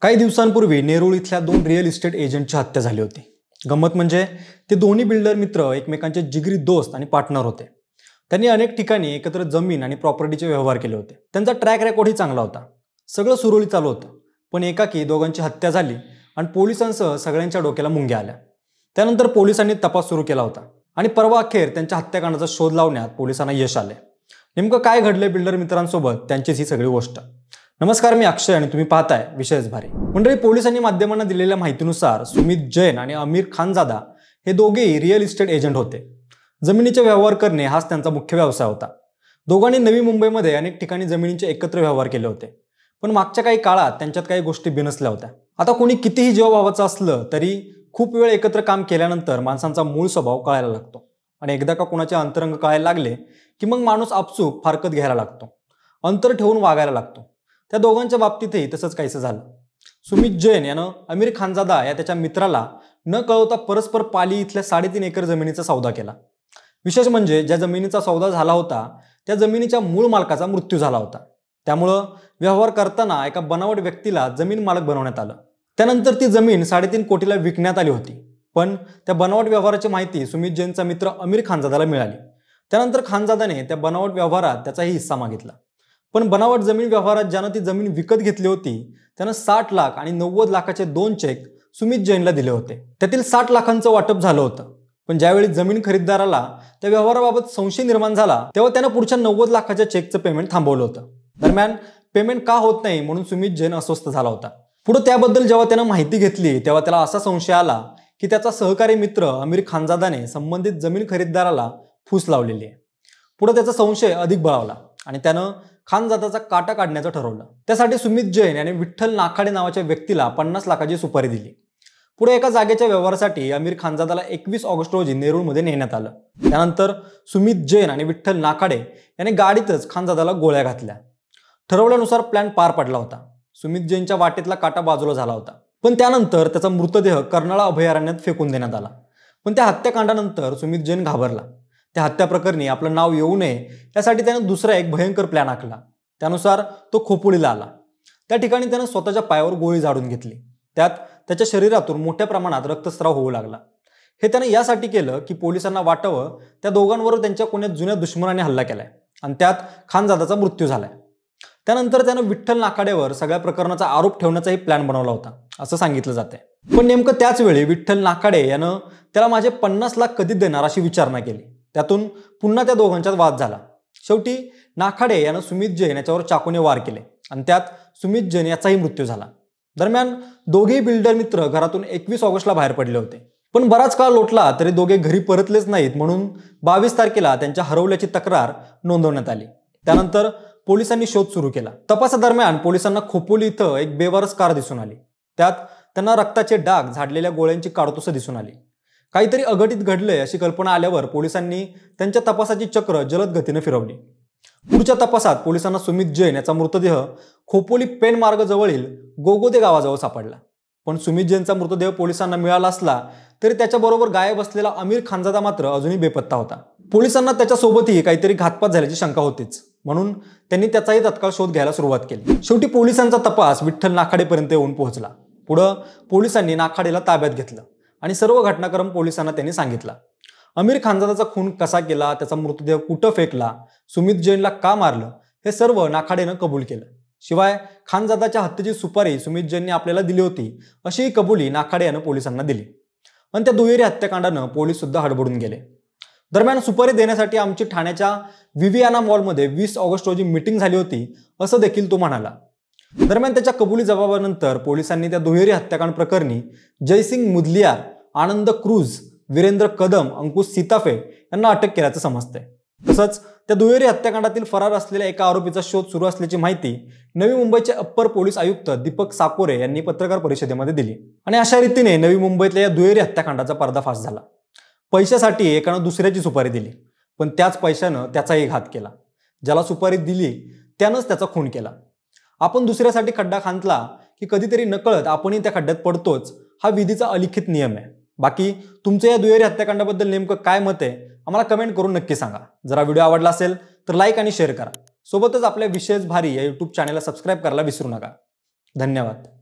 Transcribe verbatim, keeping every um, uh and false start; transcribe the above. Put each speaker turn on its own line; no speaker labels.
काही दिवसांपूर्वी नेरूळ इथल्या दोन रिअल इस्टेट एजंटची हत्या झाली होती। गंमत म्हणजे ते दोन्ही बिल्डर मित्र एकमेकांचे जिगरी दोस्त आणि पार्टनर होते। त्यांनी अनेक ठिकाणी एकत्र जमीन आणि प्रॉपर्टीचे व्यवहार केले होते। त्यांचा ट्रॅक रेकॉर्डही चांगला होता, सगळं सुरळीत चालू होतं। पण एकाकी दोघांची हत्या झाली आणि पोलिसांसह सगळ्यांच्या डोक्याला मुंग्या आल्या। त्यानंतर पोलिसांनी तपास सुरू केला होता आणि परवा अखेर त्यांच्या हत्याकांडाचा शोध लावण्यात पोलिसांना यश आले। नेमकं काय घडले बिल्डर मित्रांसोबत त्यांचीच ही सगळी गोष्ट। नमस्कार, मी अक्षय आणि तुम्ही पाहताय विशेष भारी। मंडळी, पोलिसांनी माध्यमांना दिलेल्या माहितीनुसार सुमित जैन आणि आमिर खानजादा हे दोघेही रिअल इस्टेट एजंट होते। जमिनीचे व्यवहार करणे हाच त्यांचा मुख्य व्यवसाय होता। दोघांनी नवी मुंबईमध्ये अनेक ठिकाणी जमिनीचे एकत्र व्यवहार केले होते, पण मागच्या काही काळात त्यांच्यात काही गोष्टी बिनसल्या होत्या। आता कोणी कितीही जीवाभावाचं असलं तरी खूप वेळ एकत्र काम केल्यानंतर माणसांचा मूळ स्वभाव कळायला लागतो आणि एकदा का कोणाचे अंतरंग कळायला लागले की मग माणूस आपसूक फारकत घ्यायला लागतो, अंतर ठेवून वागायला लागतो। त्या दोघांच्या बाबतीतही तसंच काहीसं झालं। सुमित जैन यानं आमिर खानजादा या त्याच्या मित्राला न कळवता परस्पर पाली इथल्या साडेतीन एकर जमिनीचा सौदा केला। विशेष म्हणजे ज्या जमिनीचा सौदा झाला होता त्या जमिनीच्या मूळ मालकाचा मृत्यू झाला होता, त्यामुळं व्यवहार करताना एका बनावट व्यक्तीला जमीन मालक बनवण्यात आलं। त्यानंतर ती जमीन साडेतीन कोटीला विकण्यात आली होती, पण त्या बनावट व्यवहाराची माहिती सुमित जैनचा मित्र आमिर खानजादाला मिळाली। त्यानंतर खानजादाने त्या बनावट व्यवहारात त्याचाही हिस्सा मागितला। पण बनावट जमीन व्यवहारात ज्यानं ती जमीन विकत घेतली होती त्यानं साठ लाख आणि नव्वद लाखाचे दोन चेक सुमित जैनला दिले होते। त्यातील साठ लाखांचं वाटप झालं होतं, पण ज्यावेळी जमीन खरीददाराला त्या व्यवहाराबाबत संशय निर्माण झाला तेव्हा त्यानं पुढच्या नव्वद लाखाच्या चेकचं पेमेंट थांबवलं होतं। दरम्यान पेमेंट का होत नाही म्हणून सुमित जैन अस्वस्थ झाला होता। पुढे त्याबद्दल जेव्हा त्यानं माहिती घेतली तेव्हा त्याला असा संशय आला की त्याचा सहकारी मित्र आमिर खानजादाने संबंधित जमीन खरीददाराला फूस लावलेली आहे। पुढे त्याचा संशय अधिक बळावला आणि त्यानं खानजादाचा काटा काढण्याचं ठरवलं। त्यासाठी सुमित जैन याने विठ्ठल नाखाडे नावाच्या व्यक्तीला पन्नास लाखाची सुपारी दिली। पुढे एका जागेच्या व्यवहारासाठी आमिर खानजादाला एकवीस ऑगस्ट रोजी नेरूळमध्ये नेण्यात आलं। त्यानंतर सुमित जैन आणि विठ्ठल नाखाडे याने गाडीतच खानजादाला गोळ्या घातल्या। ठरवल्यानुसार प्लॅन पार पडला होता। सुमित जैनच्या वाटेतला काटा बाजूला झाला होता, पण त्यानंतर त्याचा मृतदेह कर्नाळा अभयारण्यात फेकून देण्यात आला। पण त्या हत्याकांडानंतर सुमित जैन घाबरला। त्या हत्या प्रकरणी आपलं नाव येऊ नये यासाठी त्यानं दुसरा एक भयंकर प्लॅन आखला। त्यानुसार तो खोपोलीला आला। त्या ठिकाणी त्यानं स्वतःच्या पायावर गोळी झाडून घेतली। त्यात त्याच्या शरीरातून मोठ्या प्रमाणात रक्तस्राव होऊ लागला। हे त्यानं यासाठी केलं की पोलिसांना वाटावं त्या दोघांवर त्यांच्या कोण्या जुन्या दुश्मनाने हल्ला केलाय आणि त्यात खानजादाचा मृत्यू झालाय। त्यानंतर त्यानं विठ्ठल नाखाडेवर सगळ्या प्रकरणाचा आरोप ठेवण्याचाही प्लॅन बनवला होता असं सांगितलं जाते। पण नेमकं त्याच वेळी विठ्ठल नाखाडे यानं त्याला माझे पन्नास लाख कधी देणार अशी विचारणा केली। त्यातून पुन्हा त्या दोघांच्यात वाद झाला। शेवटी नाखाडे यानं सुमित जैन याच्यावर चाकूने वार केले आणि त्यात सुमित जैन याचाही मृत्यू झाला। दरम्यान दोघेही बिल्डर मित्र घरातून एकवीस ऑगस्टला बाहेर पडले होते, पण बराच काळ लोटला तरी दोघे घरी परतलेच नाहीत, म्हणून बावीस तारखेला त्यांच्या हरवल्याची तक्रार नोंदवण्यात आली। त्यानंतर पोलिसांनी शोध सुरू केला। तपासादरम्यान पोलिसांना खोपोली इथं एक बेवारस कार दिसून आली। त्यात त्यांना रक्ताचे डाग, झाडलेल्या गोळ्यांची काडतुसं दिसून आली। काहीतरी अघटित घडलंय अशी कल्पना आल्यावर पोलिसांनी त्यांच्या तपासाची चक्र जलद गतीने फिरवली। पुढच्या तपासात पोलिसांना सुमित जैन याचा मृतदेह खोपोली पेन मार्ग जवळील गोगोदे गावाजवळ सापडला। पण सुमित जैनचा मृतदेह पोलिसांना मिळाला असला तरी त्याच्याबरोबर गायब असलेला आमिर खानजादा मात्र अजूनही बेपत्ता होता। पोलिसांना त्याच्यासोबतही काहीतरी घातपात झाल्याची शंका होतीच, म्हणून त्यांनी त्याचाही तत्काळ शोध घ्यायला सुरुवात केली। शेवटी पोलिसांचा तपास विठ्ठल नाखाडेपर्यंत येऊन पोहोचला। पुढं पोलिसांनी नाखाडेला ताब्यात घेतलं आणि सर्व घटनाक्रम पोलिसांना त्यांनी सांगितला। आमिर खानजादाचा खून कसा केला, त्याचा मृतदेह कुठं फेकला, सुमित जैनला का मारलं, हे सर्व नाखाडेनं कबूल केलं। शिवाय खानजादाच्या हत्येची सुपारी सुमित जैनने आपल्याला दिली होती अशीही कबुली नाखाडे यानं पोलिसांना दिली आणि त्या दुहेरी हत्याकांडानं पोलीस सुद्धा हडबडून गेले। दरम्यान सुपारी देण्यासाठी आमची ठाण्याच्या विवियाना मॉलमध्ये वीस ऑगस्ट रोजी मीटिंग झाली होती असं देखील तो म्हणाला। दरम्यान त्याच्या कबुली जबाबानंतर पोलिसांनी त्या दुहेरी हत्याकांड प्रकरणी जयसिंग मुदलियार, आनंद क्रूज, वीरेंद्र कदम, अंकुश सीताफे यांना अटक केल्याचं समजतंय। तसंच त्या दुहेरी हत्याकांडातील फरार असलेल्या एका आरोपीचा शोध सुरू असल्याची माहिती नवी मुंबईचे अप्पर पोलीस आयुक्त दीपक साकोरे यांनी पत्रकार परिषदेमध्ये दिली आणि अशा रीतीने नवी मुंबईतल्या या दुहेरी हत्याकांडाचा पर्दाफाश झाला। पैशासाठी एकानं दुसऱ्याची सुपारी दिली, पण त्याच पैशानं त्याचाही घात केला। ज्याला सुपारी दिली त्यानंच त्याचा खून केला। आपण दुसऱ्यासाठी खड्डा खांदला की कधीतरी नकळत आपणही त्या खड्ड्यात पडतोच, हा विधीचा अलिखित नियम आहे। बाकी तुमचं या दुहेरी हत्याकांडाबद्दल नेमकं काय मत आहे आम्हाला कमेंट करून नक्की सांगा। जर हा व्हिडिओ आवडला असेल तर लाईक आणि शेअर करा। सोबतच आपल्या विशेष भारी या यूट्यूब चॅनलला सबस्क्राईब करायला विसरू नका। धन्यवाद।